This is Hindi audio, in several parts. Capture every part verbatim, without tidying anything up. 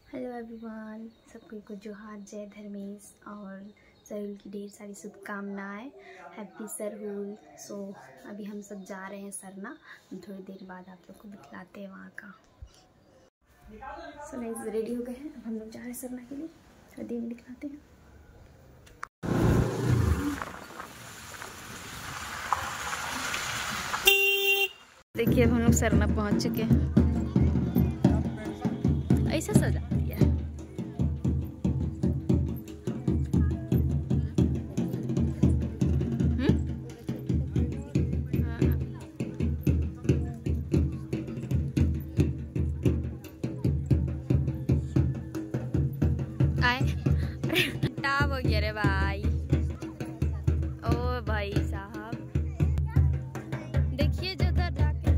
हेलो एवरीवन, सबको को जोहार, जय धर्मेश और सरहुल की ढेर सारी शुभकामनाएं। हैप्पी सरहुल। सो अभी हम सब जा रहे हैं सरना, थोड़ी देर बाद आप लोग को दिखलाते हैं वहाँ का। सो गाइस रेडी हो गए हैं, अब हम लोग जा रहे हैं सरना के लिए, थोड़ी देर में दिखलाते हैं। देखिए अब हम लोग सरना पहुँच चुके हैं। ऐसा सजा दिया है। टाप हो गया रे भाई। ओ भाई साहब देखिए जो उधर जाके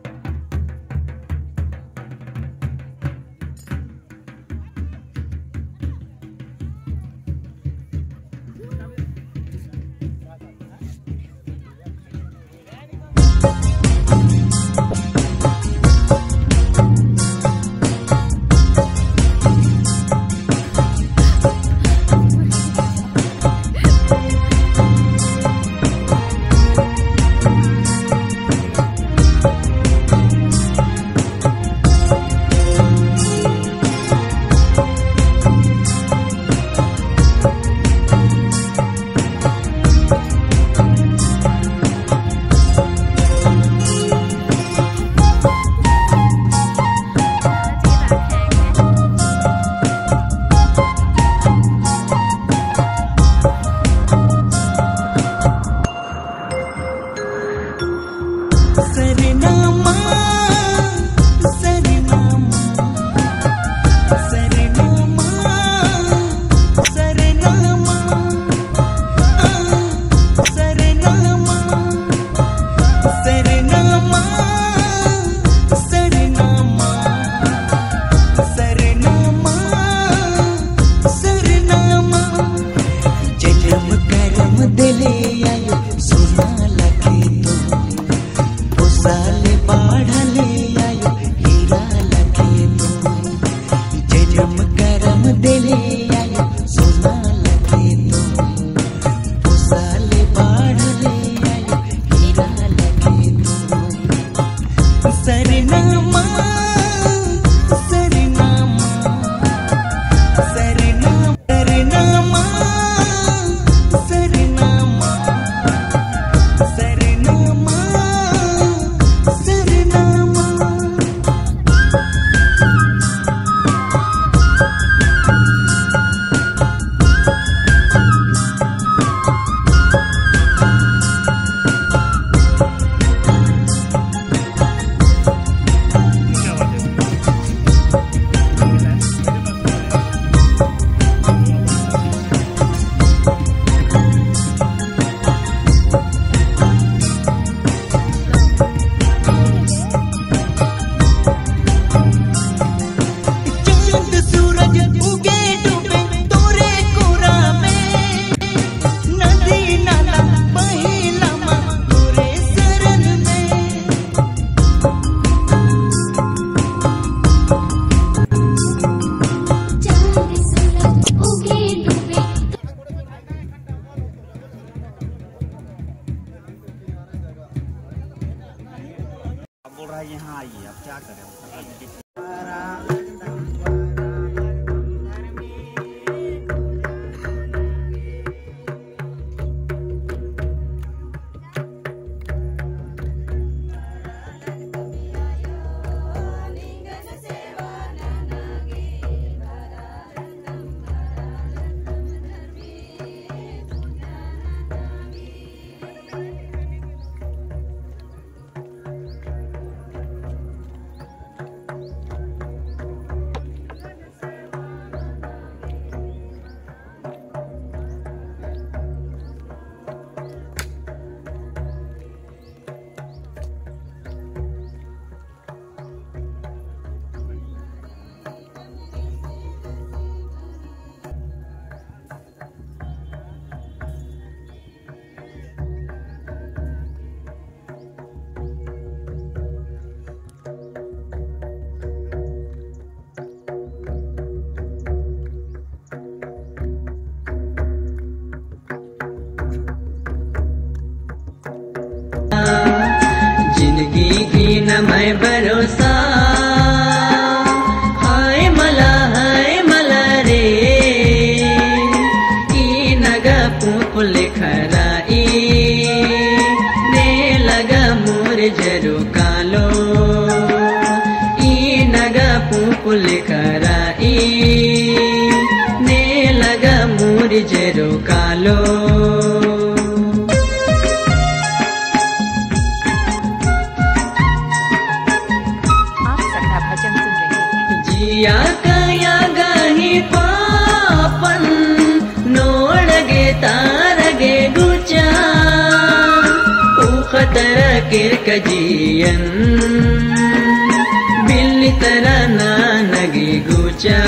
बोल रहा है यहाँ आइए, अब क्या करें। जरो कालो ई नगा पुपुल खराई ने लगा मोर जरो कालो जिया कया गही पापन नोड़गे तारगे गुचा उखतर किर कजियन बिल्ली तरह नानगे गुचा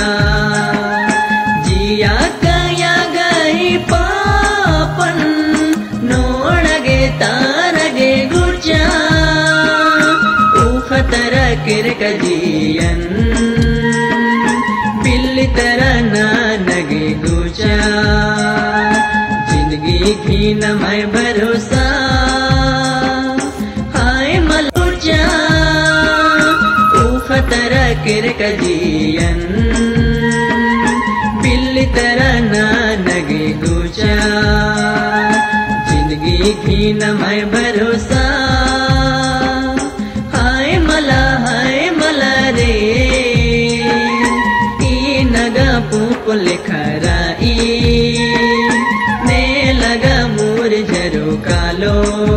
जिया कया गही पापन नोड़गे तारगे गुचा उखतर किर कजियन बिल्ली तरह नानगे गुचा जिंदगी की न मैं भरोसा हाय मलूचा उखतर किर कजियन बिल्ली तरह नानगे गुचा जिंदगी की न मैं भरोसा हाय मला हाय मला रे पुपुल खराई ने लगा मोर जरो कालो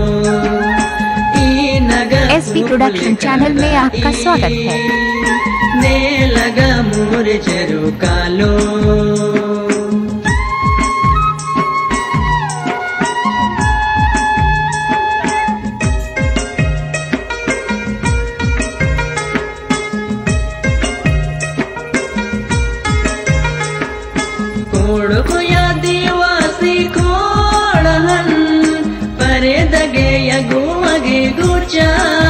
ई नगा एसपी प्रोडक्शन चैनल में आपका स्वागत है। ने लगा मोर जरो कालो गुचा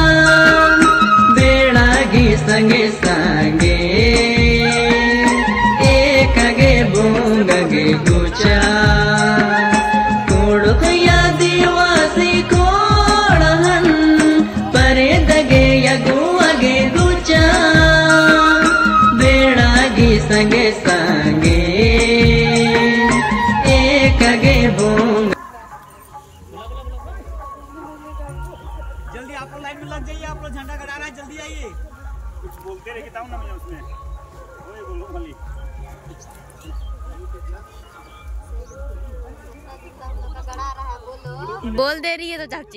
बेड़ागी संगे संगे एक गे बोंगे गुचा कोड़ या दिवासी कोड़हन परे दगे यगुआगे गुचा बेड़ागी संगे संगे एक गे बोंग जल्दी आप लोग लाइन में लग जाइए। आप लोग झंडा गड़ा रहा है, जल्दी आइए। कुछ बोलते रहे बताऊँ ना मुझे उसमें वही बोलो खाली बोल दे रही है तो चाची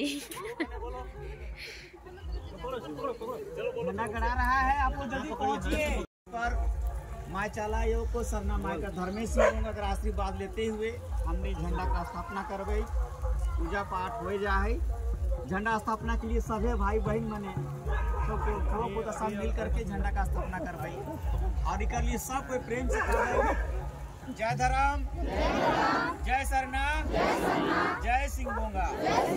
झंडा गड़ा रहा है, आप लोग जल्दी पहुंचिए। पर माय चाला योग को सरना माय का धर्मेश सिंह का आशीर्वाद लेते हुए हमने झंडा का स्थापना करवाई। पूजा पाठ हो जाए। झंडा स्थापना के लिए सभी भाई बहन मने सबको सब को सब मिल करके झंडा का स्थापना करवाई और इकर लिए सब कोई प्रेम से करवाई। जय धर्म, जय सरना, जय सिंह बोंगा।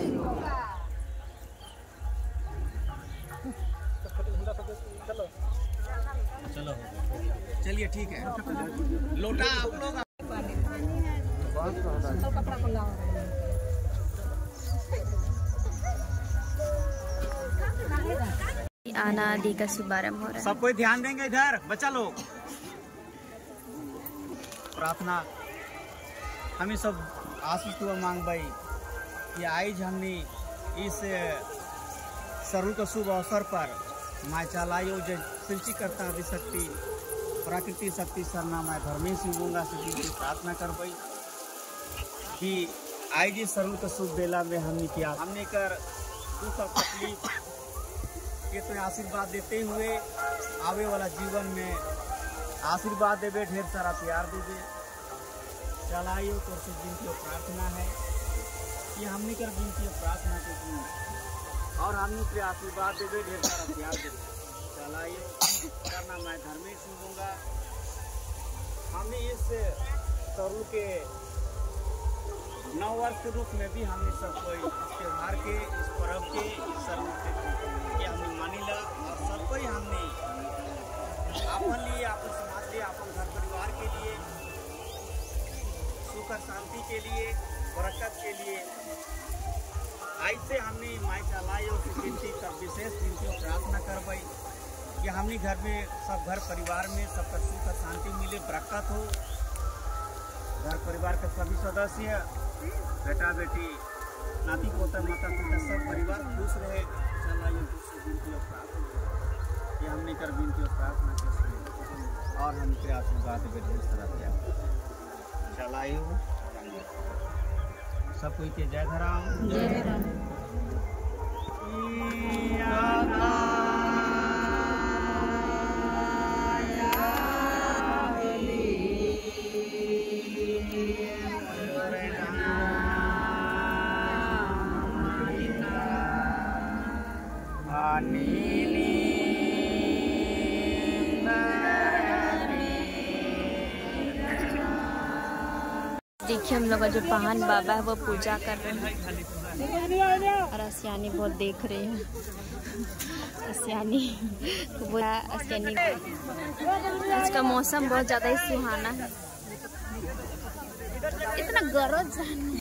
चलो चलिए ठीक है। लोटा आप लोग आना आदि का शुभारंभ हो रहा है। सब कोई ध्यान देंगे इधर बच्चा लोग। प्रार्थना हमें सब आशीष दुआ मांग भाई कि आज हमने इस सरल का शुभ अवसर पर माँ चालायो जो सृष्टि करता अभी शक्ति प्राकृतिक शक्ति सरना माँ धर्मेश सिंह बोंगा से की प्रार्थना कर पाई कि आज इस सरल का शुभ बेला में हमने किया हमने कर दुख और तकलीफ ये तो आशीर्वाद देते हुए आवे वाला जीवन में आशीर्वाद देवे, ढेर सारा प्यार देवे। चलाइयो तो से जिनकी प्रार्थना है कि हमने कर जिनकी प्रार्थना के और हमने के आशीर्वाद देवे, ढेर सारा प्यार देवे। चलाइयो करना मैं धर्मेश सिंह बोंगा। हमने इस तरुण के नौ वर्ष के रूप में भी हमने सब कोई इस त्योहार के इस पर्व के सर्व के हमने मानिला और सब कोई हमने अपन लिए अपन समाज लिए अपन घर परिवार के लिए सुख और शांति के लिए बरकत के लिए ऐसे हमने माई चालायो की गिनती कर विशेष गिनती प्रार्थना करवाई कि हमने घर में सब घर परिवार में सबका सुख और शांति मिले, बरकत हो। घर परिवार के सभी सदस्य बेटा बेटी नाती पोता माता पिता सब परिवार खुश रहे। कर विनती और प्रार्थना के और हम के आशीर्वाद बैठे इस तरह से चलायु सब कोई के जय धराम जय धराम। देखिए हम लोग का जो पहान बाबा है वो पूजा कर रहे हैं और असियानी बहुत देख रहे हैं। असियानी वो असियानी आज का मौसम बहुत ज़्यादा ही सुहाना है, इतना गरज है।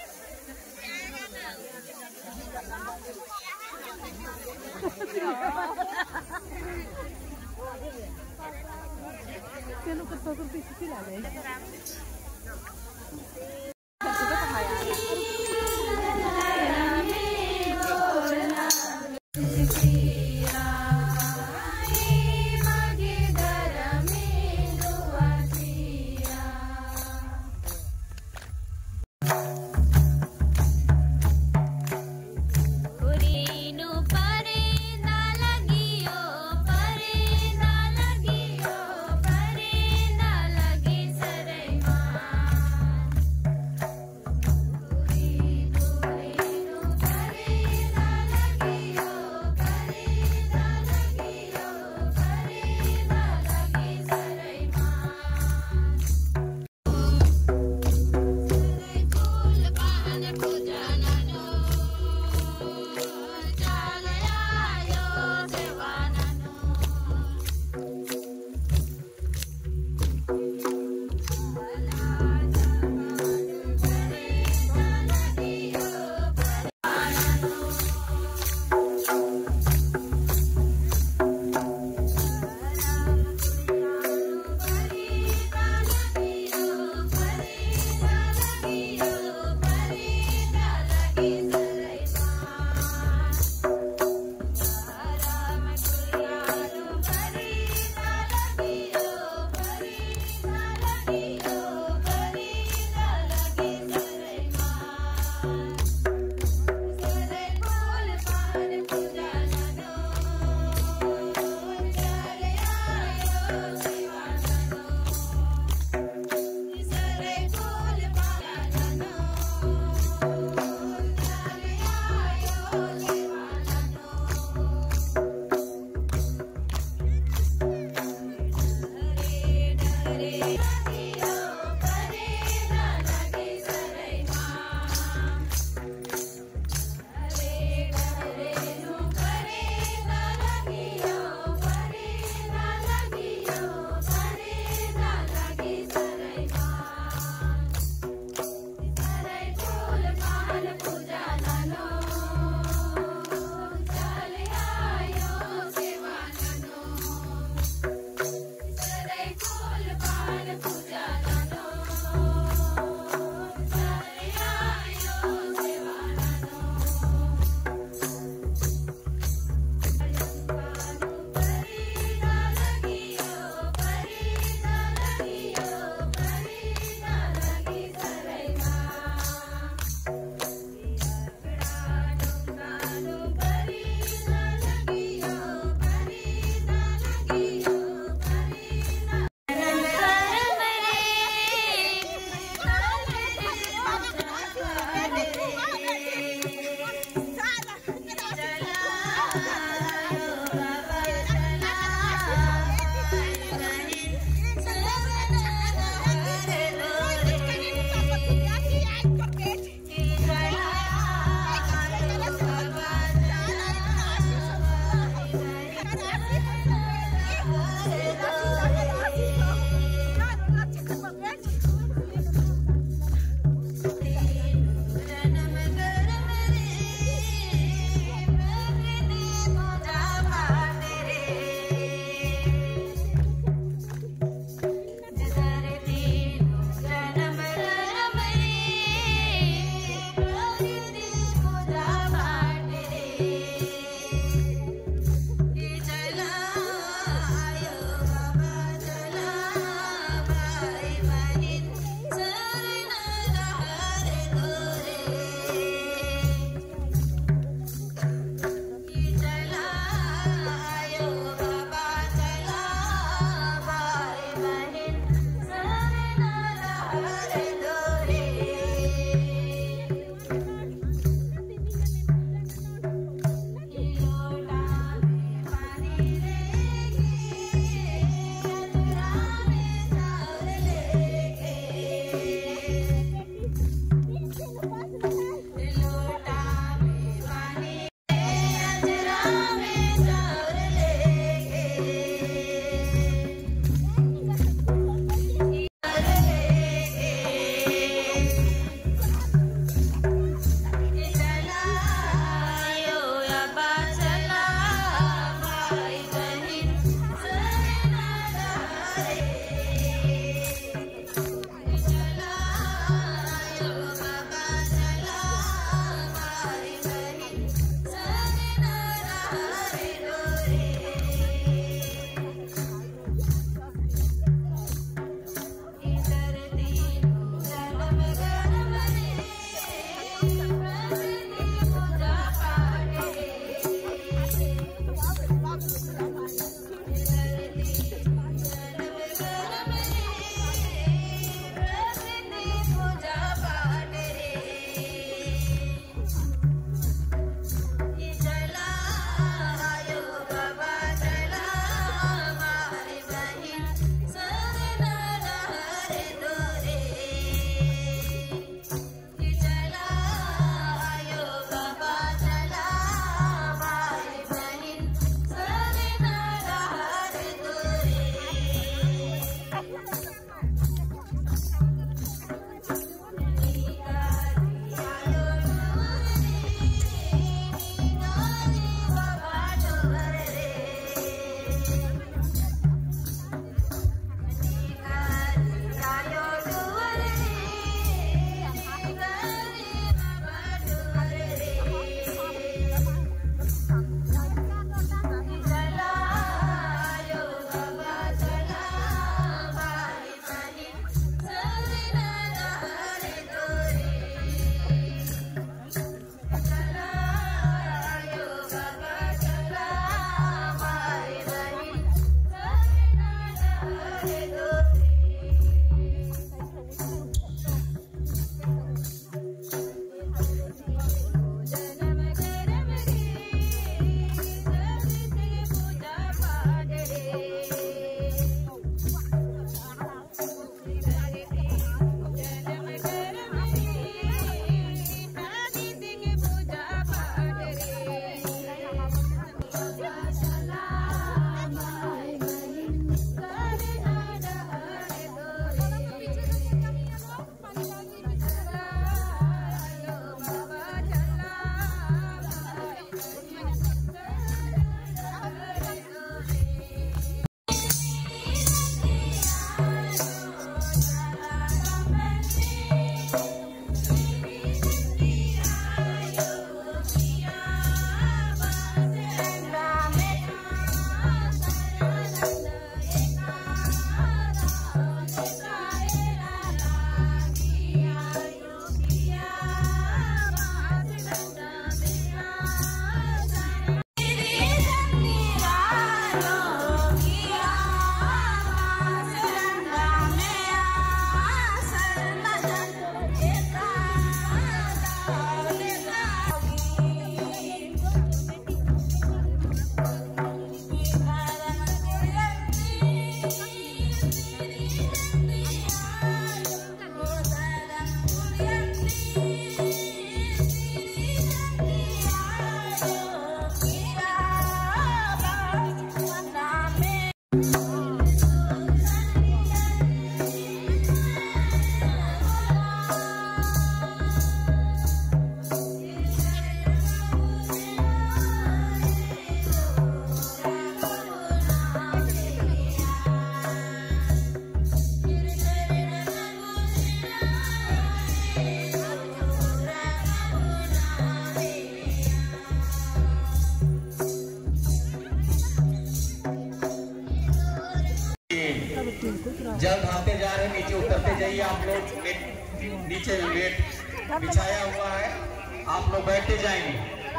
जल ढालते जा रहे हैं, नीचे उतरते जाइए आप लोग। नीचे वेट बिछाया हुआ है, आप लोग बैठते जाएंगे।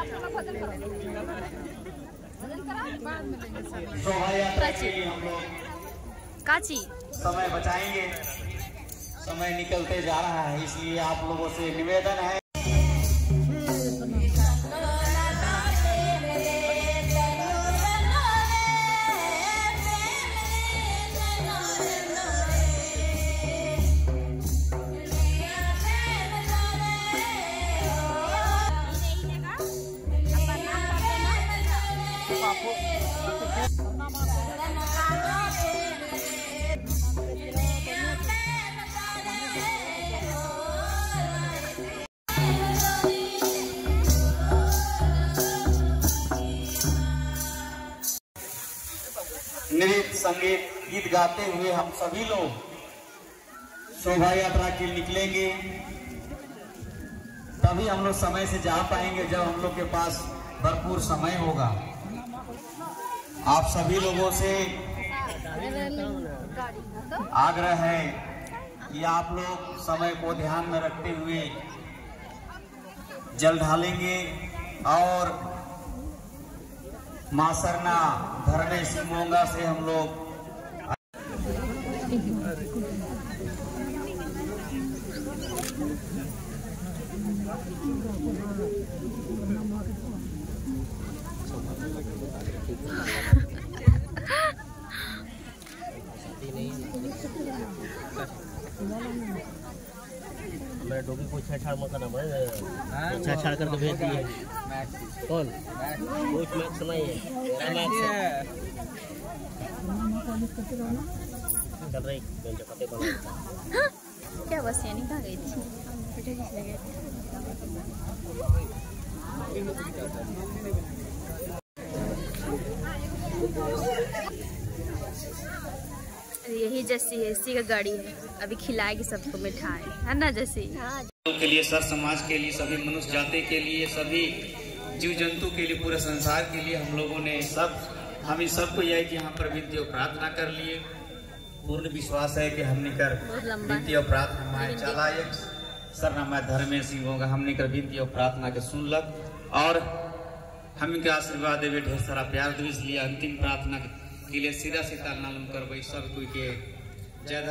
शोभा यात्रा के लिए हम लोग काची समय बचाएंगे। समय निकलते जा रहा है, इसलिए आप लोगों से निवेदन है। नृत्य संगीत गीत गाते हुए हम सभी लोग शोभा यात्रा के लिए निकलेंगे। तभी हम लोग समय से जा पाएंगे जब हम लोग के पास भरपूर समय होगा। आप सभी लोगों से आग्रह है कि आप लोग समय को ध्यान में रखते हुए जल ढालेंगे और मां सरना धरने सिंगोंगा से हम लोग मेरे डोगी को छेड़छाड़ मत करना, मैं छेड़छाड़ करके भेज दिए। कौन कोच मैच सुनाई है कर रही पते बना क्या बस यानी कहाँ गई थी? लगे यही जैसी है, इसी का गाड़ी है। अभी खिलाएगी सबको मिठाई, है ना जैसी? के लिए, सर समाज के लिए, सभी मनुष्य जाति के लिए, सभी जीव जंतु के लिए, पूरे संसार के लिए हम लोगों ने सब हम इस सबको यह कि यहाँ पर विनती और प्रार्थना कर लिए। पूर्ण विश्वास है कि हमने कर विनती और प्रार्थना हमारे चालायक सरनामा धर्मेश सिंह होगा, हमने कर विनती और प्रार्थना के सुनलक और हम इनके आशीर्वाद देवे, ढेर सारा प्यार दो। इसलिए अंतिम प्रार्थना के लिए सीधा सीता नाम करबे सब कोई के जय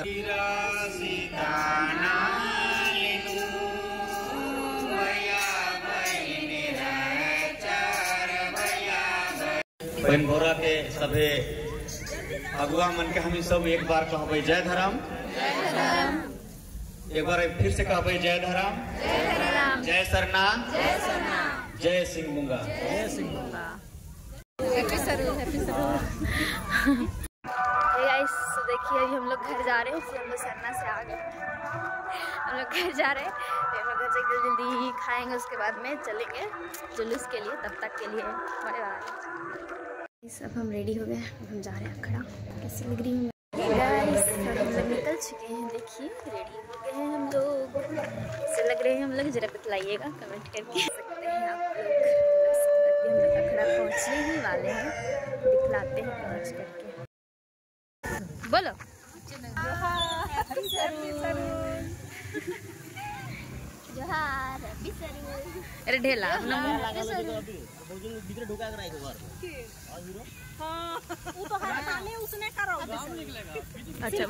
बहन भोरा के सभे अगुआ मन के हम सब एक बार कहबे जय धर्म, एक बार फिर से कहबे जय धर्म, जय सरना, जय सिंह मुंगा, जय सिंह मुंगा। हैप्पी सरू, हैप्पी सरू। गाइस देखिए अभी हम लोग घर जा रहे हैं, हम लोग सरना से आ गए, हम लोग घर जा रहे हैं। हम लोग घर से जल्दी ही खाएंगे, उसके बाद में चलेंगे जुलूस के लिए। तब तक के लिए बाय बाय। सब हम रेडी हो गए, हम जा रहे हैं अखड़ा। कैसी लग रही हूँ गाइस? हम लोग निकल चुके हैं, देखिए रेडी हो गए हैं हम लोग। कैसे लग रहे हैं हम लोग? जरा बतलाइएगा कमेंट करके सकते हैं आप लोग। हम लोग अखड़ा पहुँचने ही वाले हैं, दिखलाते हैं पहुँच करके। बोलो अरे ढेला अच्छा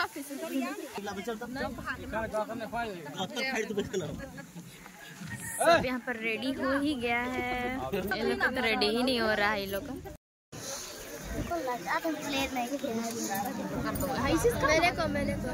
सब यहाँ पर रेडी हो ही गया है। ये लोग तो रेडी ही नहीं हो रहा है ये लोग। मेरे को मेरे को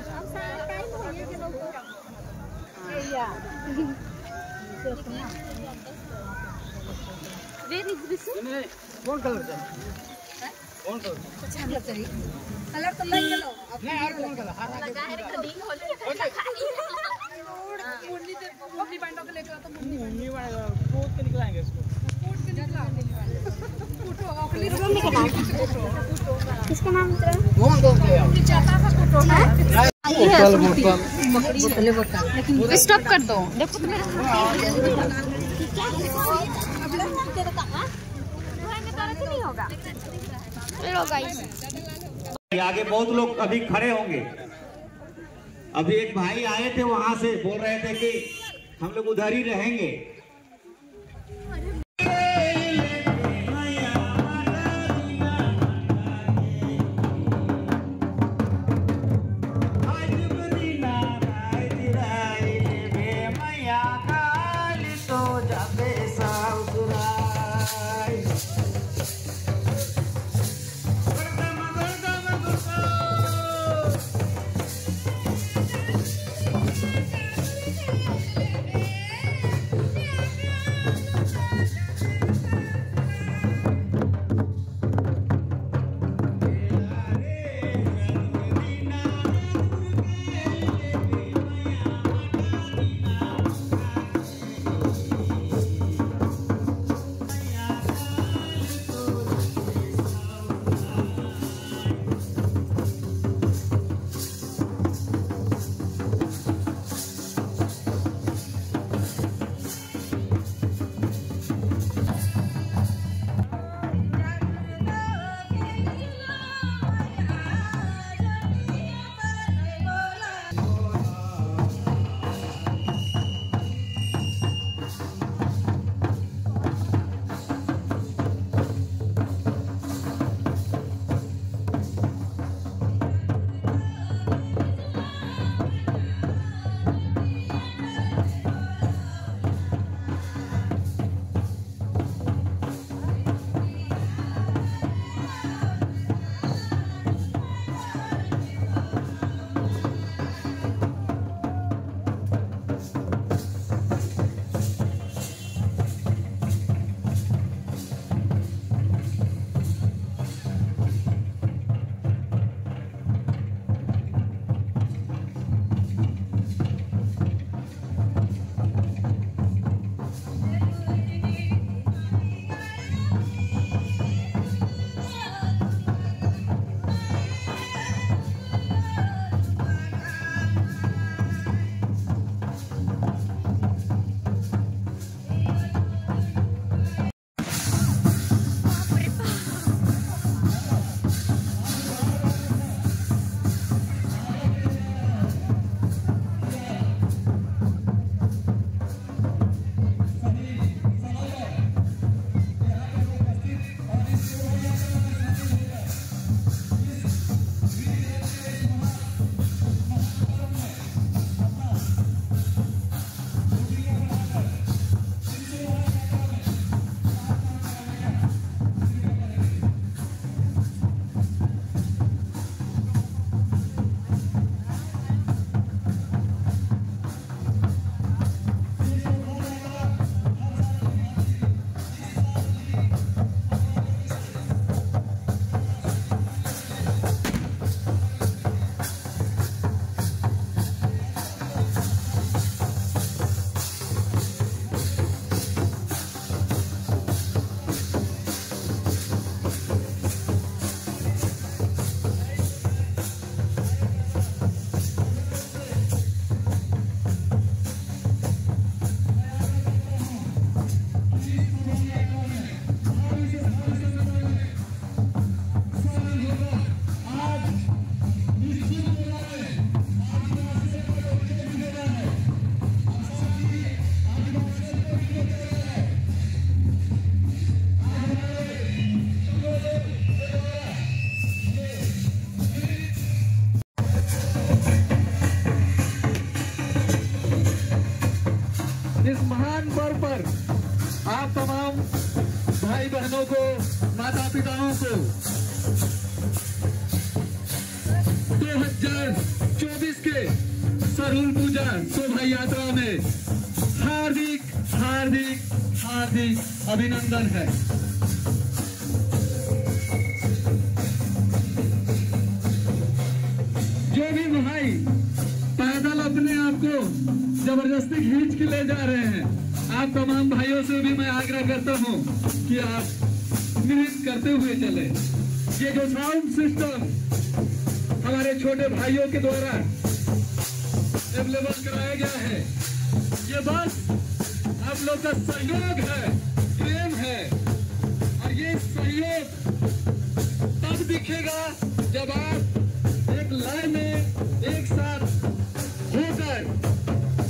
कौन कलर कौन कलर कलर तो लग गलो नहीं यार कौन कलर लगा है कटिंग होली मुन्नी ते मुन्नी बैंडो के लेके तो मुन्नी मुन्नी वाला कोट के निकलाएंगे इसको कोट के निकला फोटो अपनी रूम में नाम किसका नाम तेरा कौन कौन के चाहता था फोटो है बोतल बोतल बोतल बोतल लेकिन स्टॉप कर दो देखो तो मेरा नहीं होगा। चलो गाइस आगे बहुत लोग अभी खड़े होंगे। अभी एक भाई आए थे वहां से, बोल रहे थे कि हम लोग उधर ही रहेंगे। इस महान पर्व पर आप तमाम भाई बहनों को, माता पिताओं को दो हजार चौबीस के सरहुल पूजा शोभा यात्रा में हार्दिक हार्दिक हार्दिक अभिनंदन है। जो भी भाई पैदल अपने आप को जबरदस्ती खींच के ले जा रहे हैं, आप तमाम भाइयों से भी मैं आग्रह करता हूं कि आप नृत्य करते हुए चले। ये जो साउंड सिस्टम हमारे छोटे भाइयों के द्वारा अवेलेबल कराया गया है, ये बस आप लोग का सहयोग है, प्रेम है, और ये सहयोग तब दिखेगा जब आप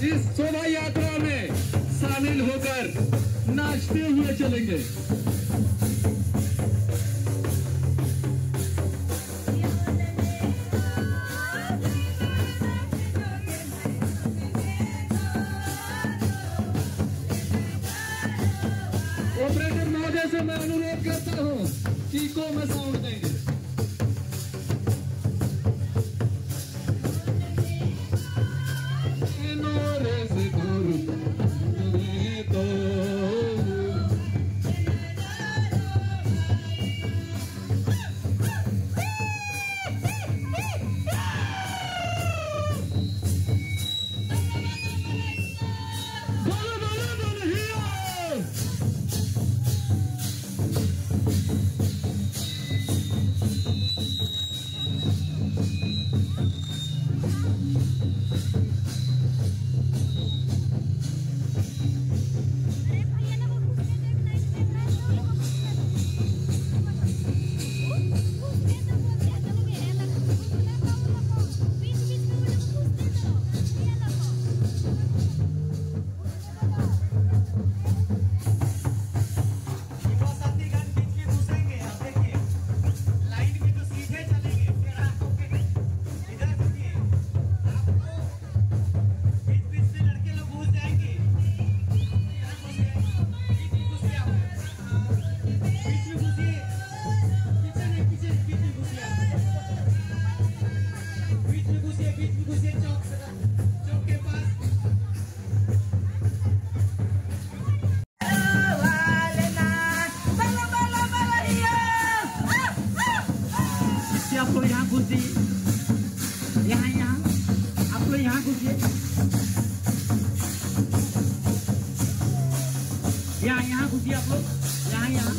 इस शोभा यात्रा में शामिल होकर नाचते हुए चलेंगे। ऑपरेटर महोदय से मैं अनुरोध करता हूँ कि को में साउंड देंगे। आपको यहाँ घुस जाइए, यहाँ यहाँ आप लोग यहाँ घुसिए, यहाँ यहाँ घुसिए आप लोग, यहाँ यहाँ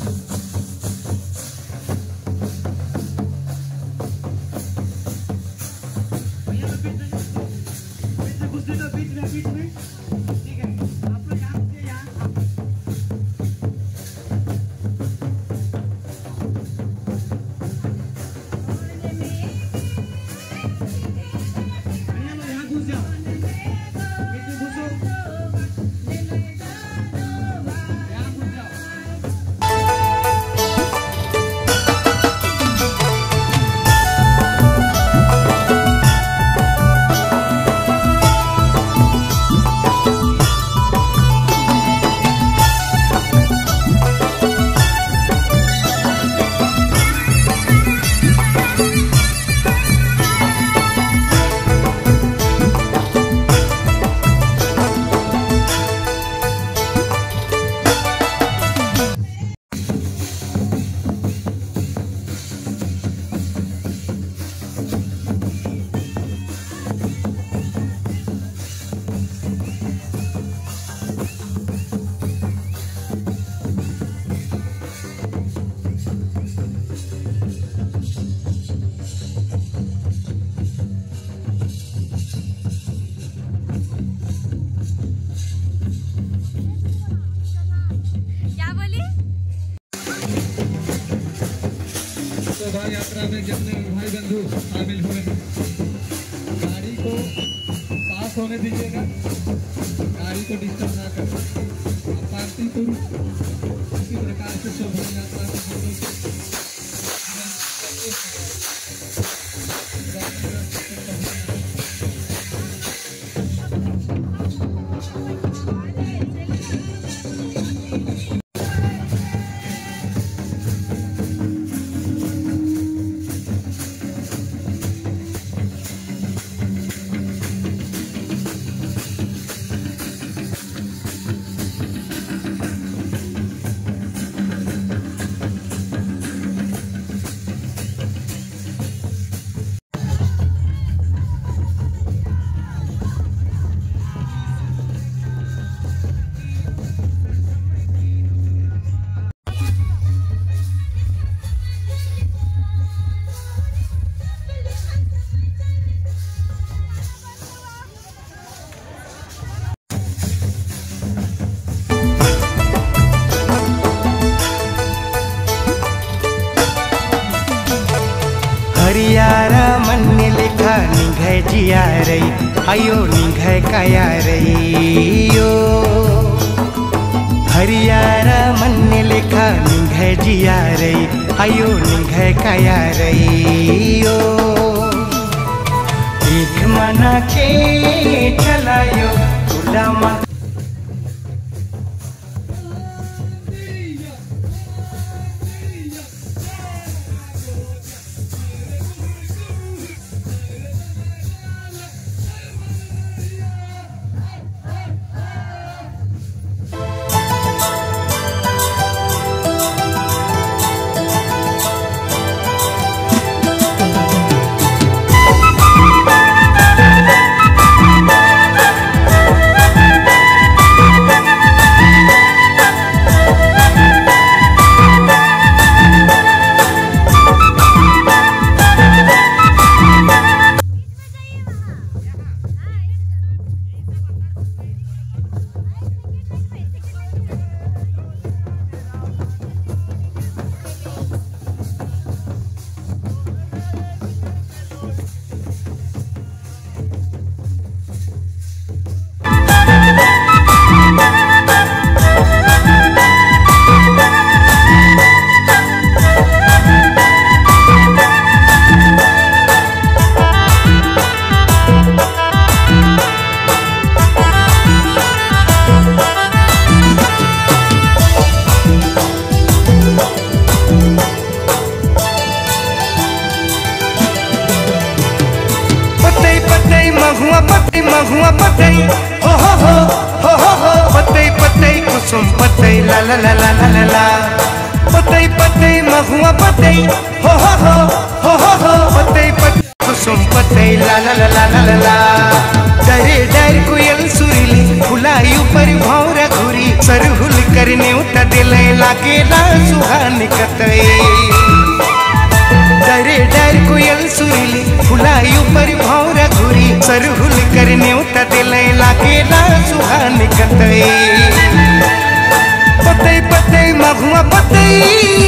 बीच में घुस दो, बीच में बीच में ठीक है। आप लोग यहाँ घुसिए, यहाँ शोभा यात्रा में जितने भाई बंधु शामिल हुए हैं, गाड़ी को पास होने दीजिएगा, गाड़ी को डिस्टर्ब ना करें। पार्थिव इसी प्रकार से शोभा यात्रा में हम लोग निघे जिया रही आयो निघे काया रही यो हरियारा मन लेखा निघे जिया रही आयो निघे काया रही यो एक मना के चलायो तुला मा महुआ पतई महुआ पतई हो हो हो हो हो हो पतई पतई कुसुम पतई ला ला ला ला ला ला ला पतई पतई महुआ पतई हो हो हो हो हो हो पतई पतई कुसुम पतई ला ला ला ला ला ला डरे डर कोयल सुरीली फुलाई ऊपर भौरा घुरी सरहुल करने उता दिले लागे ला सुहानी कतई डरे डर कोयल सुरीली फुलाई ऊपर भौरा घुरी सरहुल करने उता दिले लागे ला सुहानी कतई पतई पतई महुआ पतई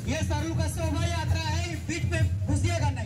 ये सरलू का शोभा यात्रा है, बीच में घुसिएगा नहीं।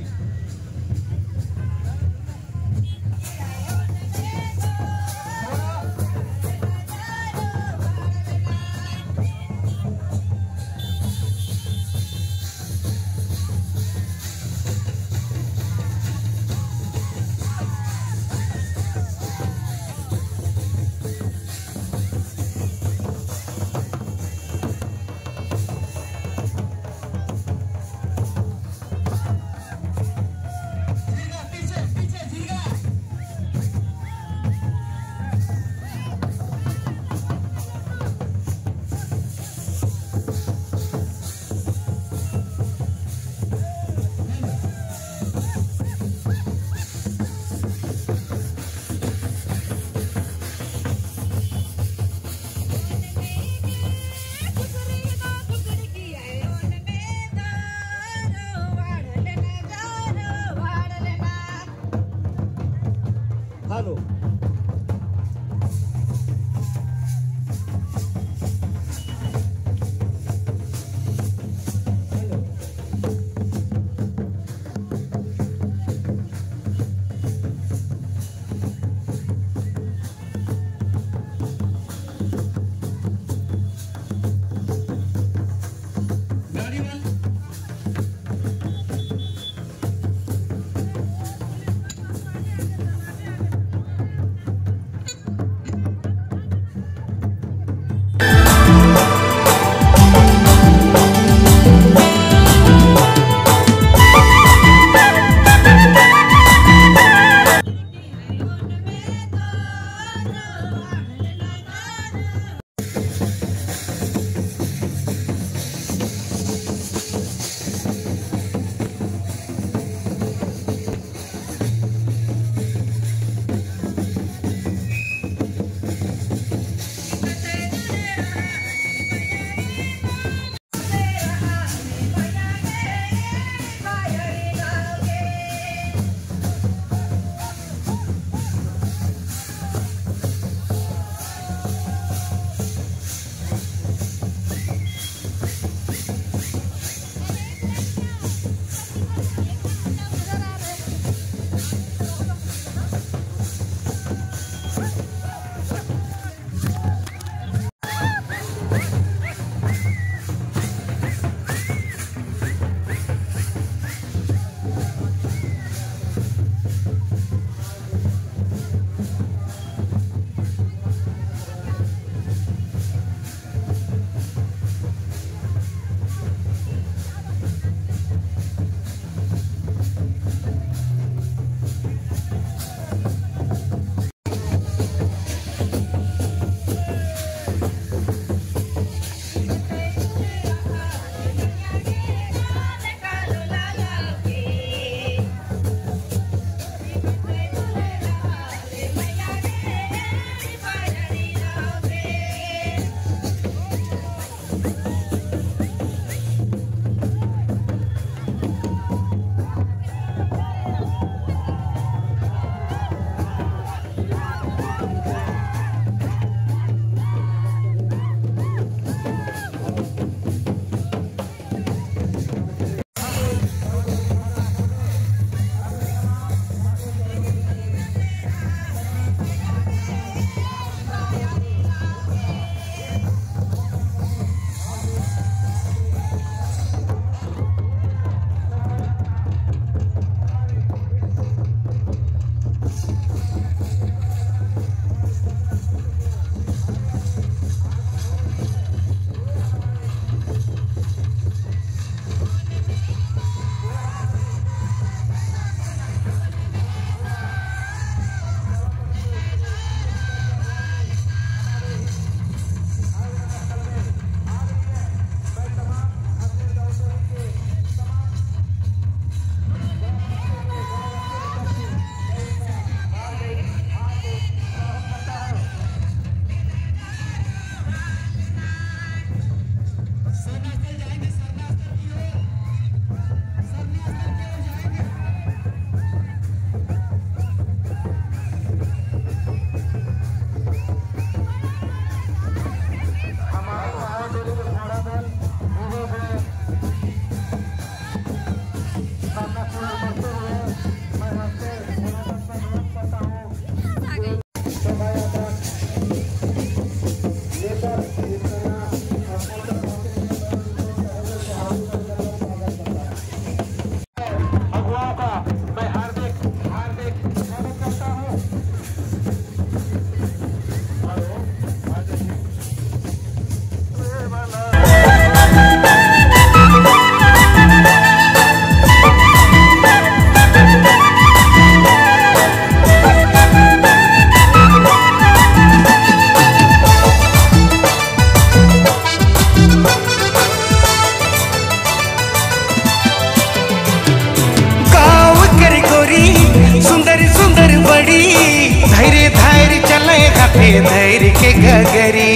घाटे धैर्य के घगरी।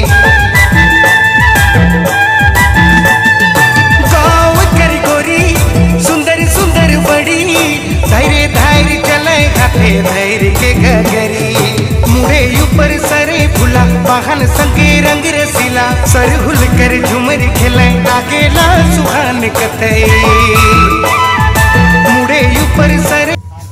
गाँव कर गोरी सुंदर सुंदर बड़ी, धैर्य धैर्य चले घाटे धैर्य के घगरी। मुड़े ऊपर सरे फुला वाहन संगे रंग रसीला, सर हुल कर झुमर खेले आगेला सुहान कतई। मुड़े ऊपर सरे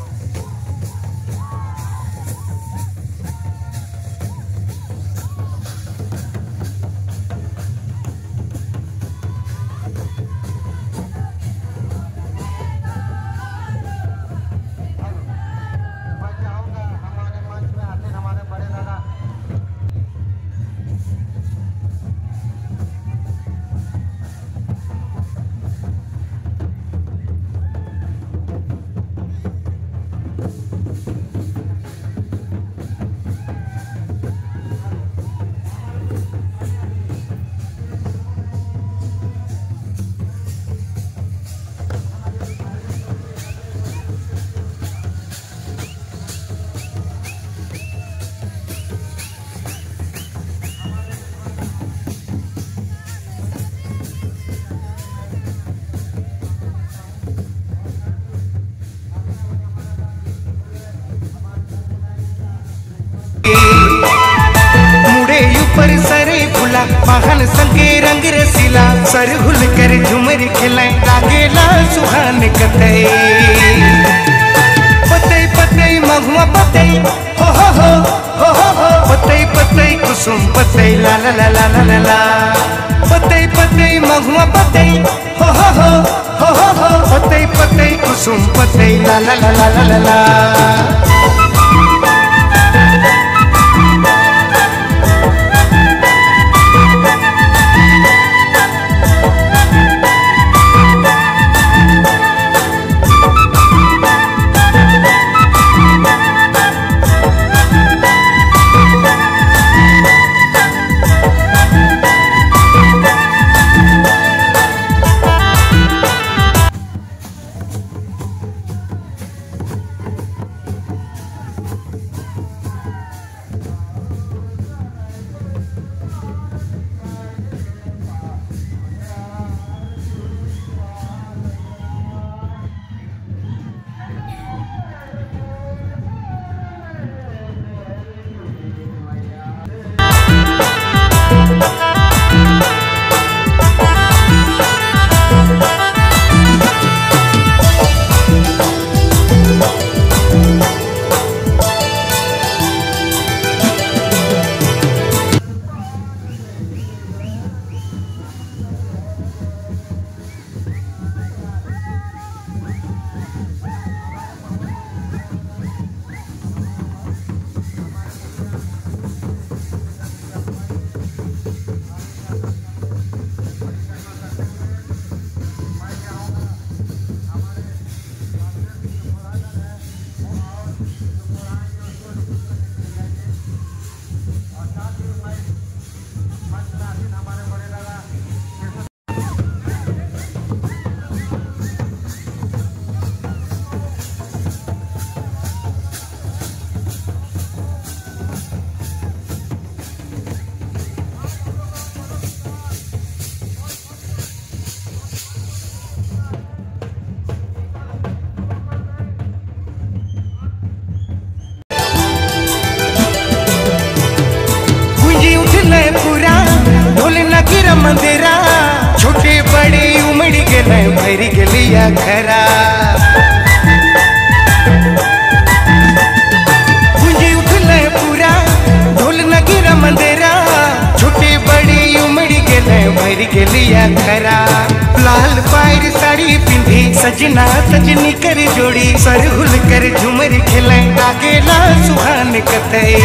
मुड़े ऊपर सरे फुला वाहन संगे रंग रसीला, सर हुल कर झुमर खिलाए लागेला सुहान कतई। पतई पतई महुआ पतई हो हो हो हो हो हो, पतई पतई कुसुम पतई ला ला ला ला ला ला। पतई पतई महुआ पतई हो हो हो हो हो हो, पतई पतई कुसुम पतई ला ला ला ला ला ला। मंदिरा छोटे बड़े उमड़ गए भर गलिया घरा। गुंजी उठल पूरा ढोल नगीरा मंदिरा, छोटे बड़े उमड़ गए भर गलिया घरा। लाल पायर साड़ी पिंधी सजना सजनी कर जोड़ी, सर हुल कर झुमर खिले लागेला सुहान कतई।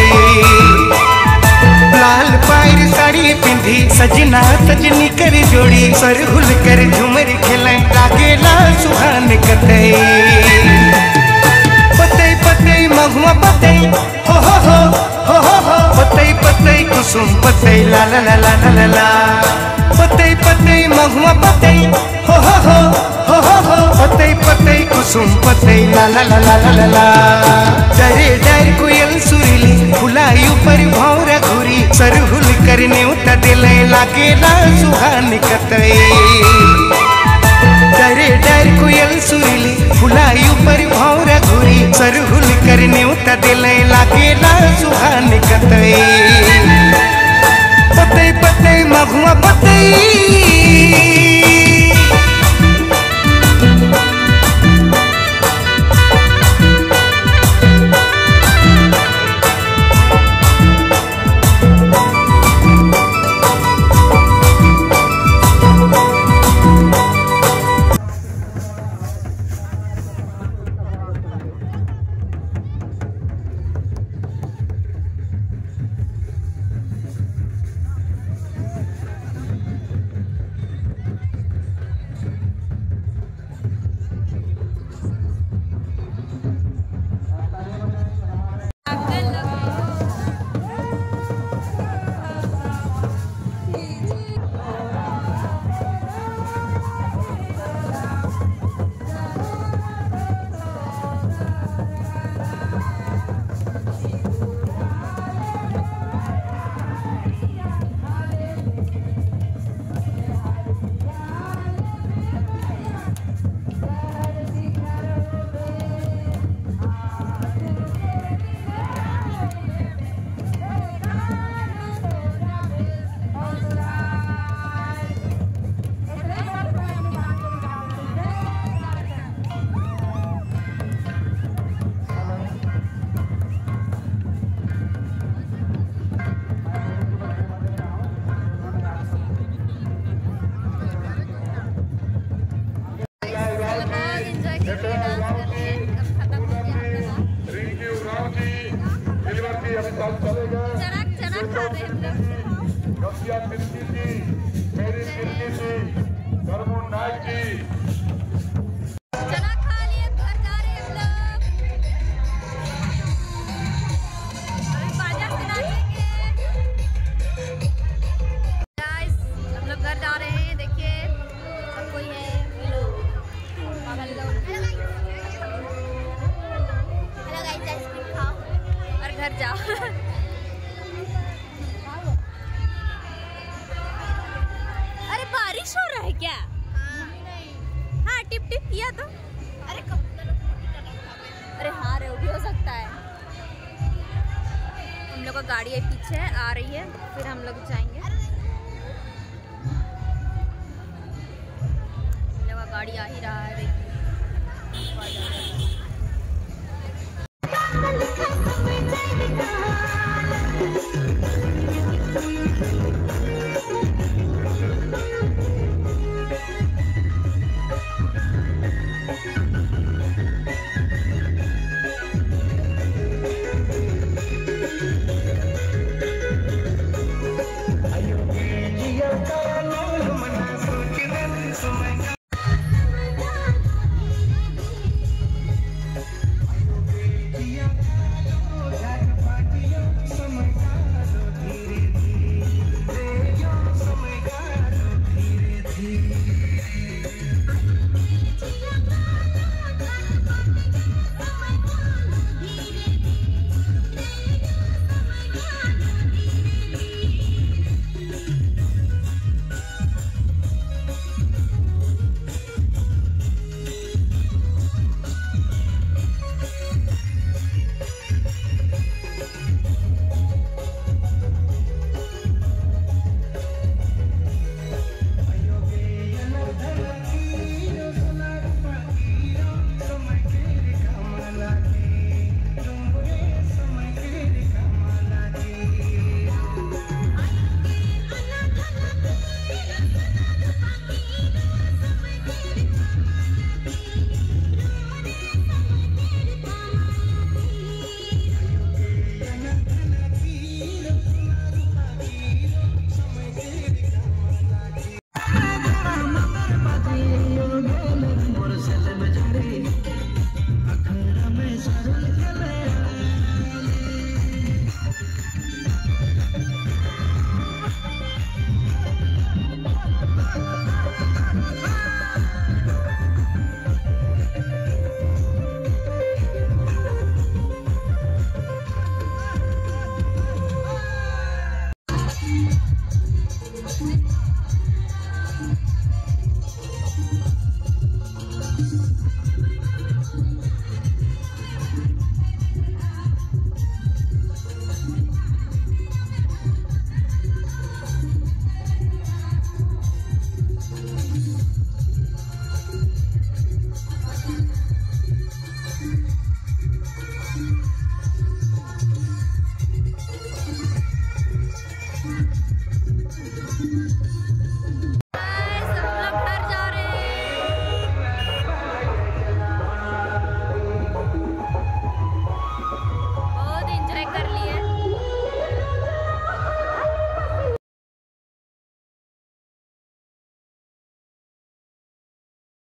लाल पायर साड़ी पिंधी सजना सजनी कर जोड़ी, सर हुल कर झुमर खिले लागेला सुहान कतई। पतई पतई महुआ पतई हो हो हो हो हो हो, पतई पतई कुसुम पतई ला ला ला ला ला ला। पतई पतई महुआ पतई हो हो हो हो हो हो, पतई पतई कुसुम पतई ला ला ला ला ला ला। डरे डर कोयल सुरीली फुलाई ऊपर भौरा घुरी सरहुल करने उता दिले लागेला सुहान कतई डरे डर कोयल सुरीली फुलाई ऊपर भौरा घुरी सरहुल करने उता दिले लागेला सुहान कतई पतई पतई महुआ पतई घर जाओ। अरे बारिश हो रहा है क्या? हाँ टिप टिप किया तो। अरे कब? अरे हाँ रे भी हो सकता है। हम लोग का गाड़ी है पीछे आ रही है, फिर हम लोग जाएंगे। हम लोग का गाड़ी आ ही रहा है। Thank you.